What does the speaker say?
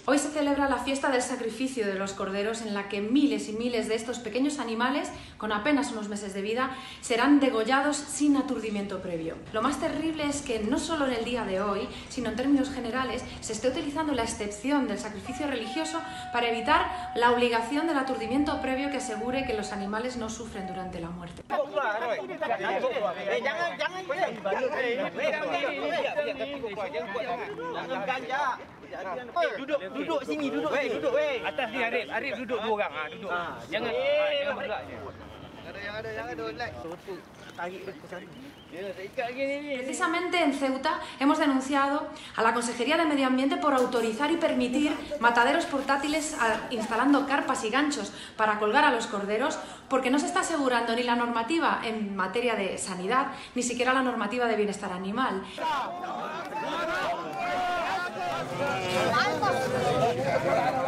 Hoy se celebra la fiesta del sacrificio de los corderos, en la que miles y miles de estos pequeños animales, con apenas unos meses de vida, serán degollados sin aturdimiento previo. Lo más terrible es que no solo en el día de hoy, sino en términos generales, se esté utilizando la excepción del sacrificio religioso para evitar la obligación del aturdimiento previo que asegure que los animales no sufren durante la muerte. Duduk sini, duduk sini. Atas ni Arif duduk dua orang. Duduk. Jangan berat je. Precisamente en Ceuta hemos denunciado a la Consejería de Medio Ambiente por autorizar y permitir mataderos portátiles instalando carpas y ganchos para colgar a los corderos, porque no se está asegurando ni la normativa en materia de sanidad, ni siquiera la normativa de bienestar animal. Algo.